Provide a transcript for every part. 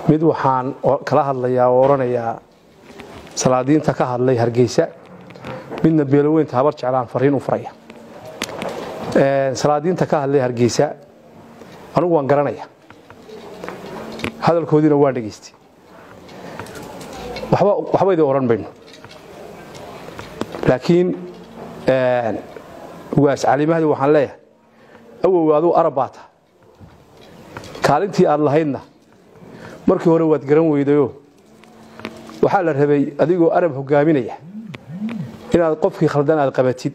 mid waxaan kala hadlayaa oo oranayaa salaadiinta ka hadlay Hargeysa midna beelaweynta habar jeclaan fariin u furaya salaadiinta ka hadlay Hargeysa anigu waan garanaya hadalkoodina waa dhageystay waxba idin oran bayno laakiin waas caliimahdi waxaan leeyahay awowgaadu arabaata kaalintii aad lahaydna markii hore waad garan weydayo waxa la rabay adigoo arab hogaaminaya inaad qofkii khaldan aad qabatid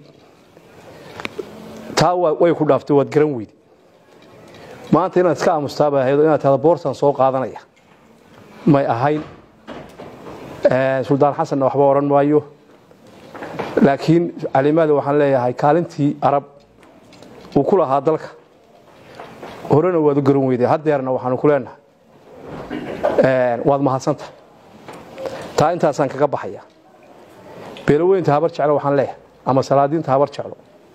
taa way ku dhaaftay waad garan weyday maanta inaad iska aamustaaba haydo inaad taada boorsan soo qaadanaya may ahayn Suldaan Xasan waxba oran maayo laakiin caliimada waxaan leeyahay kaalintii arab uu ku lahaa dalka horena waad u garan weyday hadeerna waxaan ku leenahay waad mahadsanta taa intaasan kaga baxaya beelaweynta habar jecel waxaan leeyahay ama salaadiinta habar jecel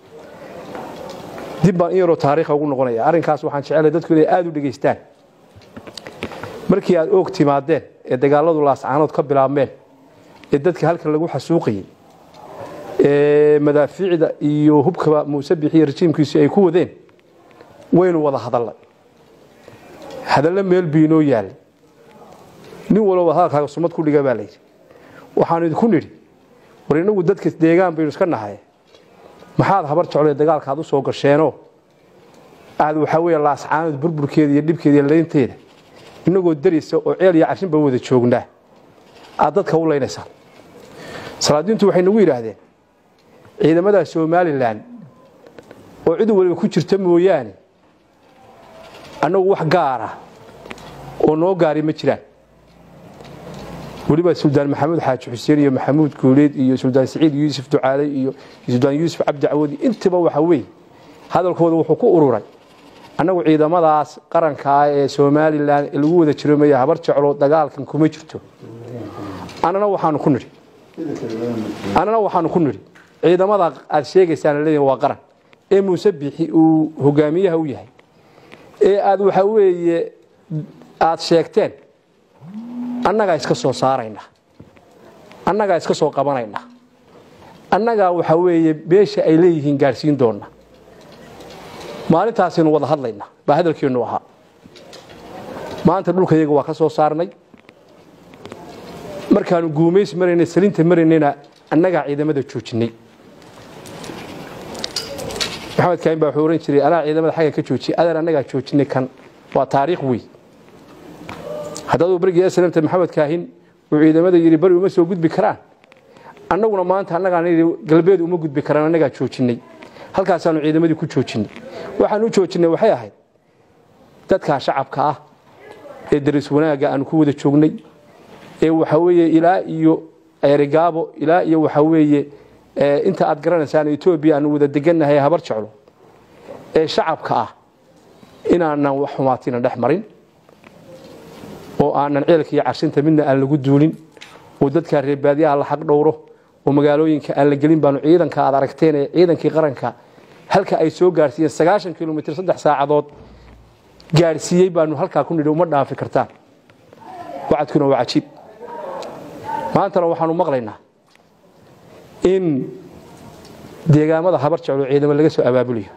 dib baan iyaro taariikh ugu noqonaya arinkaas waxaan jecelahay dadku inay aad u dhageystaan markii aad og timaadeen ee dagaaladu laascaanood ka bilaabmeen ee dadka halkan lagu xasuuqiyay ee madaafiicda iyo hubka Muuse Biixi rejiimkiisa ay ku wadeen waynu wada hadalla meel biino yaal nin walba halka sumad ku dhiga baalay waxaan idinku niri war inagu dadka deegaan baynu iska nahay maxaad habar jecel dagaalka aad u soo gasheeno aad waxa weeye laascaanood burburkeeda iyo dhibkeeda leeynteeda inagoo dariisa oo ceel iyo cashin ba wada joognaa aad dadka u leynaysaa salaadiintu waxay nagu yiraahdeen ciidamada Soomaaliland oo cid waliba ku jirta mooyaane anagu wax gaar ah oo noo gaari ma jiraan waliba Suldaan Maxamed Xaaji Xuseen iyo Maxamuud Guuleed iyo Suldaan Saciid Yuusuf Ducaale iyo Suldaan Yuusuf Cabdi Cawoodi intaba waxa weey hadalkooda wuxuu ku ururay anagu ciidamadaas qaranka ah ee Soomaaliland lagu wada jiroomay habar jecel dagaalkan kuma jirto anana waxaan ku niri ciidamada aad sheegaysaan leeyahay waa qaran ee Muuse Biixi uu hogaamiyaha u yahay ee aad waxa weeye aad sheegteen annaga iska soo saarayna annaga iska soo qabanayna annaga waxa weeye beesha ay leeyihiin gaarsiin doona maalintaasina wada hadlayna ba hadalkeenu ahaa maanta dhulkayaga waa ka soo saarnay markaanu guumeys mareynay salinta mareynayna annaga ciidamada joojinay Maxamed Kaahin baa xooran jiray ana ciidamada xaga ka joojiyay adan annaga joojinay kan waa taariikh weey hadaba bariga salaamta Maxamed Kaahin uu ciidamada yiri bari uma soo gudbi karaan annaguna maanta annaga galbeed uma gudbi karaan annaga joojinay halkaas aanu ciidamadii ku joojinay waxaan u joojinay waxay ahayd dadka shacabka ah ee daris wanaaga aan ku wada joognay ee waxa weeye ilaa iyo Erigaabo ilaa iyo waxa weeye inta aad garanaysaan Ethiopia aan wada deganahay habar jecel ee shacabka ah inaanan wax xumaatina dhaxmarin oo aanan ceelka iyo cashinta midna aan lagu duulin oo dadka reer baadiyaha la xaq dhowro oo magaalooyinka aan la gelin baan ciidanka aad aragteen ee ciidankii qaranka halka ay soo gaarsiiyeen 90 kilomitir 3 saacadood gaarsiiyay baanu halka ku nidho uma dhaafi kartaan wacadkuna waa cajiib maanta waxaanu maqlaynaa in deegaamada habar jecel ciidamada laga soo abaabuliyo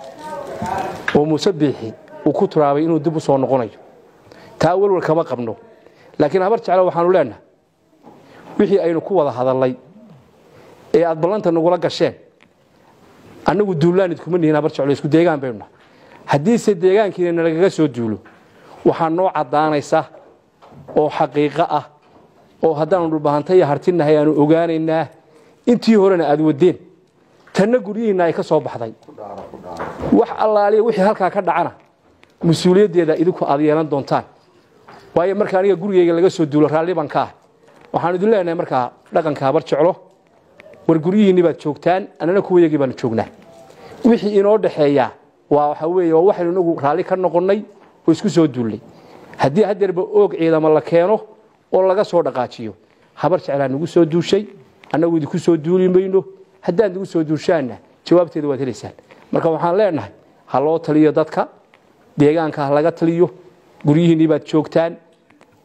oo Muuse Biixi uu ku turaabay inuu dib u soo noqonayo taa walwal kama qabno laakiin habar jecel waxaanu leenahay wixii aynu ku wada hadalay ee aad balanta nagu la gasheen anagu duulaanid kuma nihiin habar jecel isku deegaan bayna hadii se deegaankiina lagaga soo duulo waxa noo cadaanaysa oo xaqiiqo ah oo hadaan u baahantay hartinahay aanu ogaanaynaa intii horena aad wadeen tan guriyiina ay ka soo baxday wax allaaliye wixii halka ka dhacana mas'uuliyadeeda idinku aad yeelan doontaan waayo marka aniga gurigeyga laga soo duulo raaliban ka waxaan idin leenahay marka dhaqanka habar jecel war guriyiina baad joogtaan anana kuwayagii baan joognaa wixii inoo dhaxeeya waa waxa weeye waxaynu nagu raali ka noqonay oo isku soo duulay hadii hadeerba og ciidamo la keeno oo laga soo dhaqaajiyo habar jecel nagu soo duushay anagu idinku soo duuli mayno haddaan nagu soo duushaana jawaabteeda waad heleysaan marka waxaan leenahay ha loo taliyo dadka deegaanka laga taliyo guriyihiin baad joogtaan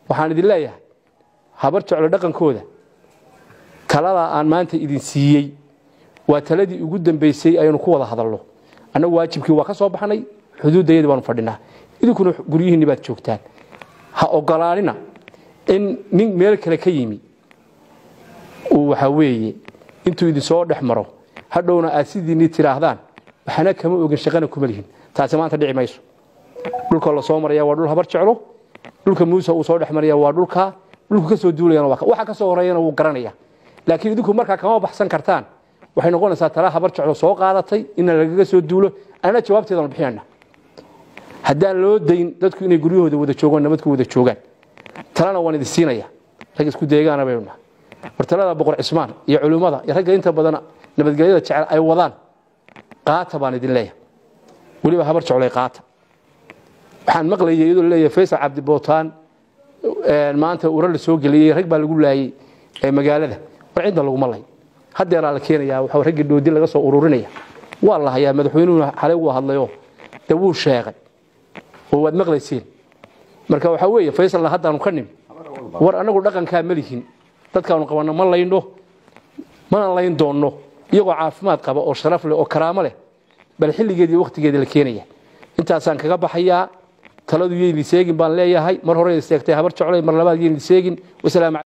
waxaan idin leeyahay habar jeclo dhaqankooda talada aan maanta idin siiyey waa taladii ugu dambeysay aynu ku wada hadalno annagu waajibkii waa ka soo baxnay xuduudeedii baanu fadhinaa idinkuna guryihiinni baad joogtaan ha ogolaanina in nin meel kale ka yimi uu waxa weeye intuu idin soo dhex maro hadhowna aad sidiinii tiraahdaan waxana kama ogin shaqana kuma lihin taasi maanta dhici mayso dhulka la soo maraya waa dhul habar jeclo dhulka Muuse uu soo dhex maraya waa dhulka ka soo duulayana waxa ka soo horeeyana wuu garanaya laakiin idinku marka kama baxsan kartaan waxay noqonaysaa tala habar jeclo soo qaadatay in lagaga soo duulo ana jawaabteedan bixinayna haddaan loo dayn dadku inay guryahooda wada joogaan nabadku wada joogaan talana waan idin siinaya rag isku deegaana bayna wartalada boqor Cismaan iyo culimada iyo ragga inta badan nabadgelyada jecel ay wadaan qaata baan idin leeyahay waliba habar jeclo qaata waxaan maqlayay iyadoo leeyahay Faysal Cabdi Bootaan maanta uu la soo galiyay rag baa lagu laayay magaalada war cid lagu malay hadeer la keenaya waxa rag doodi laga soo ururinaya wallahi madaxweynuhu xalay uu hadlayo dawuu sheegay oo wad maqlaysiin marka waxa weeye Faysal haddaanu ka nim war anagu dhaqanka ma lihin dadkaanu qabana ma layno ma layn doono iyagoo caafimaad qaba oo sharaf leh oo karaamo leh bal xilligeedii waqtigeedii la keenaya intaasaan kaga baxayaa taladu yeeli seegin baan leeyahay mar hore isteegtay habar jeclay mar labaad yeeli seegin wasalaam